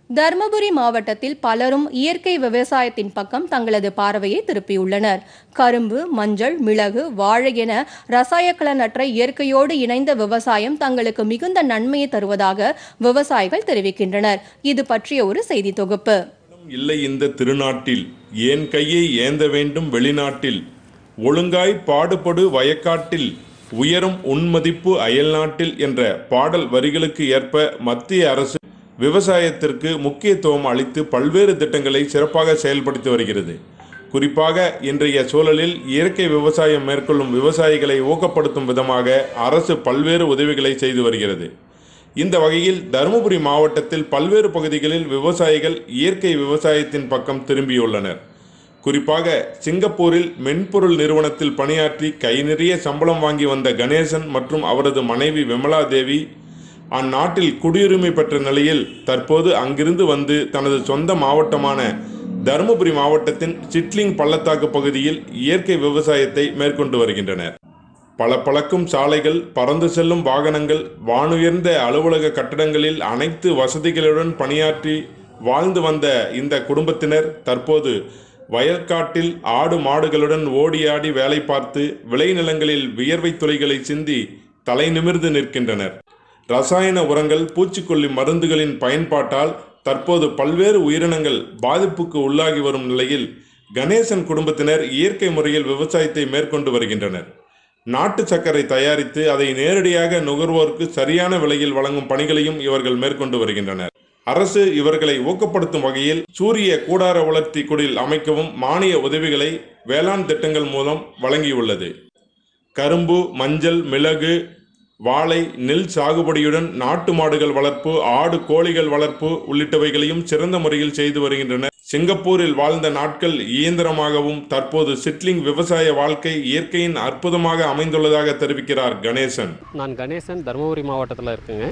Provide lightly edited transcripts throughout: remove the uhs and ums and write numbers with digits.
தர்மபுரி மாவட்டத்தில் பலரும் இயற்கை விவசாயத்தின் பக்கம் தங்களது பார்வையை திருப்பியுள்ளனர். கரும்பு, மஞ்சள், மிளகு, வாழை என ரசாயக்கலனற்ற இயற்கையோடு இணைந்த விவசாயம் தங்களுக்கு மிகுந்த நன்மையை தருவதாக விவசாயிகள் தெரிவிக்கின்றனர். இது பற்றிய ஒரு செய்தி தொகுப்பு. இல்லை இந்த திருநாட்டில் ஏன் கையை ஏந்த வேண்டும் வெளிநாட்டில், ஒழுங்காய் பாடுபடு வயக்காட்டில், உயரும் உன்மதிப்பு அயல்நாட்டில் என்ற பாடல் வரிகளுக்கு ஏற்ப மத்திய அரசு விவசாயத்திற்கு முக்கியத்துவம் அளித்து பல்வேறு திட்டங்களை சிறப்பாக செயல்படுத்தி வருகிறது. குறிப்பாக இன்றைய சூழலில் இயற்கை விவசாயம் மேற்கொள்ளும் விவசாயிகளை ஊக்கப்படுத்தும் விதமாக அரசு பல்வேறு உதவிகளை செய்து வருகிறது. இந்த வகையில் தருமபுரி மாவட்டத்தில் பல்வேறு பகுதிகளில் விவசாயிகள் இயற்கை விவசாயத்தின் பக்கம் திரும்பியுள்ளனர். குறிப்பாக சிங்கப்பூரில் மென்பொருள் நிறுவனத்தில் பணியாற்றி கை நிறைய சம்பளம் வாங்கி வந்த கணேசன் மற்றும் அவரது மனைவி விமலா தேவி அந்நாட்டில் குடியுரிமை பெற்ற நிலையில் தற்போது அங்கிருந்து வந்து தனது சொந்த மாவட்டமான தருமபுரி மாவட்டத்தின் சிட்லிங் பள்ளத்தாக்கு பகுதியில் இயற்கை விவசாயத்தை மேற்கொண்டு வருகின்றனர். பளபளக்கும் சாலைகள், பறந்து செல்லும் வாகனங்கள், வானுயர்ந்த அலுவலக கட்டடங்களில் அனைத்து வசதிகளுடன் பணியாற்றி வாழ்ந்து வந்த இந்த குடும்பத்தினர் தற்போது வயல்காட்டில் ஆடு மாடுகளுடன் ஓடியாடி வேலை பார்த்து விளைநிலங்களில் வியர்வை துளிகளை சிந்தி தலை நிமிர்ந்து நிற்கின்றனர். ரசாயன உரங்கள், பூச்சிக்கொல்லி மருந்துகளின் பயன்பாட்டால் தற்போது பல்வேறு உயிரினங்கள் பாதிப்புக்கு உள்ளாகி வரும் நிலையில் கணேசன் குடும்பத்தினர் இயற்கை முறையில் விவசாயத்தை மேற்கொண்டு வருகின்றனர். நாட்டு சர்க்கரை தயாரித்து அதை நேரடியாக நுகர்வோருக்கு சரியான விலையில் வழங்கும் பணிகளையும் இவர்கள் மேற்கொண்டு வருகின்றனர். அரசு இவர்களை ஊக்கப்படுத்தும் வகையில் சூரிய கூடார வளர்த்தி குடில் அமைக்கவும் மானிய உதவிகளை வேளாண் திட்டங்கள் மூலம் வழங்கியுள்ளது. கரும்பு, மஞ்சள், மிளகு, வாழை, நெல் சாகுபடியுடன் நாட்டு மாடுகள் வளர்ப்பு, ஆடு கோழிகள் வளர்ப்பு உள்ளிட்டவைகளையும் சிறந்த முறையில் செய்து வருகின்றனர். சிங்கப்பூரில் வாழ்ந்த நாட்கள் இயந்திரமாகவும் தற்போது சிட்லிங் விவசாய வாழ்க்கை இயற்கையின் அற்புதமாக அமைந்துள்ளதாக தெரிவிக்கிறார் கணேசன். நான் கணேசன், தருமபுரி மாவட்டத்தில் இருக்குங்க.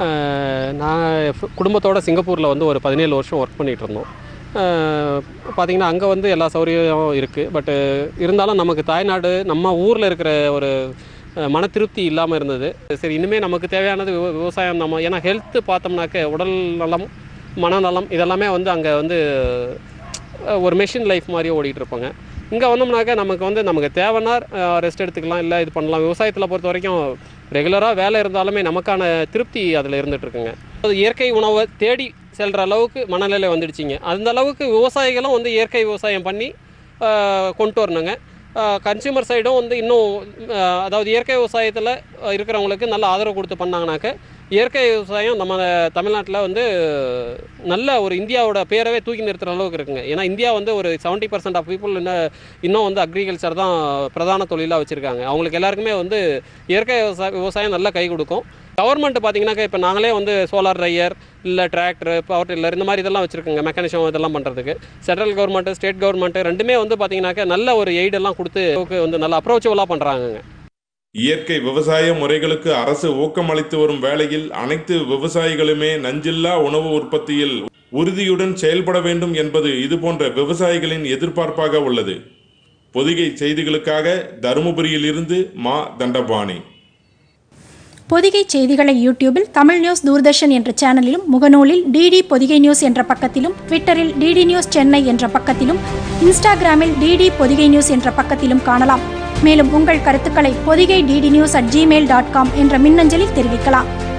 நான் குடும்பத்தோடு சிங்கப்பூரில் வந்து ஒரு 17 வருஷம் ஒர்க் பண்ணிகிட்டு இருந்தோம். பார்த்திங்கன்னா அங்கே வந்து எல்லா சௌகரியமும் இருக்குது. பட்டு இருந்தாலும் நமக்கு தாய்நாடு நம்ம ஊரில் இருக்கிற ஒரு மன திருப்தி இல்லாமல் இருந்தது. சரி, இனிமேல் நமக்கு தேவையானது விவசாயம். நம்ம ஏன்னா ஹெல்த்து பார்த்தோம்னாக்க உடல் நலம், மனநலம் இதெல்லாமே வந்து அங்கே வந்து ஒரு மெஷின் லைஃப் மாதிரியே ஓடிட்டு இருப்பாங்க. இங்கே வந்தோம்னாக்க நமக்கு தேவைன்னா ரெஸ்ட் எடுத்துக்கலாம், இல்லை இது பண்ணலாம். விவசாயத்தில் பொறுத்த வரைக்கும் ரெகுலராக வேலை இருந்தாலுமே நமக்கான திருப்தி அதில் இருந்துகிட்ருக்குங்க. அது இயற்கை உணவை தேடி செல்கிற அளவுக்கு மனநிலை வந்துடுச்சிங்க. அந்த அளவுக்கு விவசாயிகளும் வந்து இயற்கை விவசாயம் பண்ணி கொண்டு வரணுங்க. கன்சியூமர் சைடும் வந்து இன்னும் அதாவது இயற்கை விவசாயத்தில் இருக்கிறவங்களுக்கு நல்ல ஆதரவு கொடுத்து பண்ணாங்கனாக்க இயற்கை விவசாயம் நம்ம தமிழ்நாட்டில் வந்து நல்ல ஒரு இந்தியாவோட பேரவே தூக்கி நிறுத்துகிற அளவுக்கு இருக்குங்க. ஏன்னா இந்தியா வந்து ஒரு 70% ஆஃப் பீப்புள் இன்னும் வந்து அக்ரிகல்ச்சர் தான் பிரதான தொழிலாக வச்சுருக்காங்க. அவங்களுக்கு எல்லாருக்குமே வந்து இயற்கை விவசாயம் நல்லா கை கொடுக்கும். கவர்மெண்ட் பார்த்திங்கனாக்கா இப்போ நாங்களே வந்து சோலார் ட்ரையர், இல்லை டிராக்டர், பவர் டில்லர் இந்த மாதிரி இதெல்லாம் வச்சுருக்கோங்க. மெக்கானிசம் இதெல்லாம் பண்ணுறதுக்கு சென்ட்ரல் கவர்மெண்ட்டு, ஸ்டேட் கவர்மெண்ட்டு ரெண்டுமே வந்து பார்த்திங்கனாக்கா நல்ல ஒரு எய்டெல்லாம் கொடுத்து வந்து நல்ல அப்ரோச்சபுளாக பண்ணுறாங்கங்க. இயற்கை விவசாய முறைகளுக்கு அரசு ஊக்கமளித்து வரும் வேளையில் அனைத்து விவசாயிகளுமே நஞ்சில்லா உணவு உற்பத்தியில் உறுதியுடன் செயல்பட வேண்டும் என்பது இதுபோன்ற விவசாயிகளின் எதிர்பார்ப்பாக உள்ளது. பொதிகை செய்திகளுக்காக தருமபுரியில் இருந்து மா தண்டபாணி. பொதிகை செய்திகளை யூடியூபில் தமிழ் நியூஸ் தூர்தர்ஷன் என்ற சேனலிலும், முகநூலில் டிடி பொதிகை நியூஸ் என்ற பக்கத்திலும், ட்விட்டரில் டிடி நியூஸ் சென்னை என்ற பக்கத்திலும், இன்ஸ்டாகிராமில் டிடி பொதிகை நியூஸ் என்ற பக்கத்திலும் காணலாம். மேலும் உங்கள் கருத்துக்களை பொதிகை DDnews@gmail.com என்ற மின்னஞ்சலில் தெரிவிக்கலாம்.